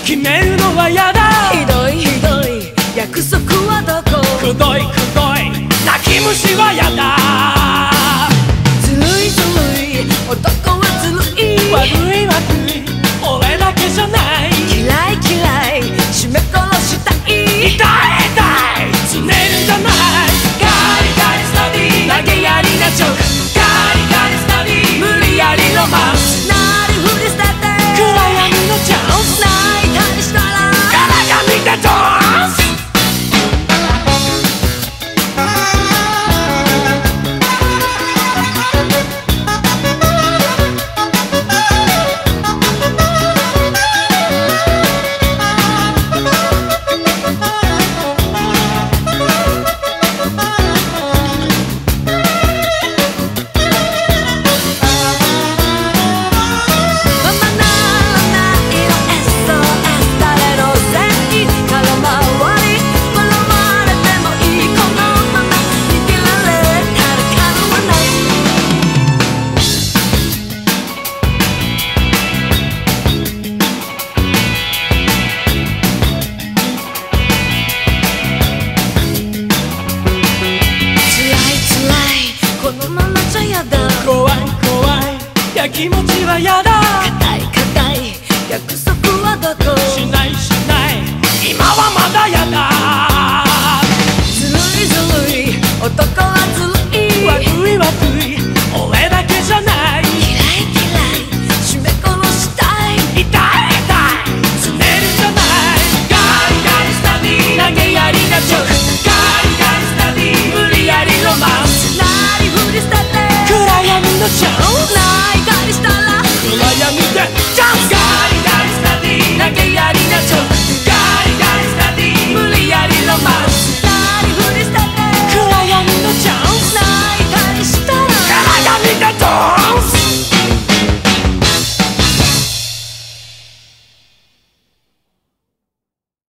決めるのはやだ。 ひどいひどい約束はどこ。 くどいくどい泣き虫はやだ。 ずるいずるい男はずるい。 悪い悪い俺だけじゃない。 嫌い嫌い締め殺したい。 痛い痛いつねるんじゃない。ガリガリスタディ投げやりなジョーク。ガリガリスタディ無理やりロマンス。 なりふり捨てて暗闇のチャンス。 泣いたりしたらからが見てドンス。怖い怖いやきもちはやだ。 硬い硬い約束はどこ。 しないしない今はまだやだ。 ずるいずるい男はずるい。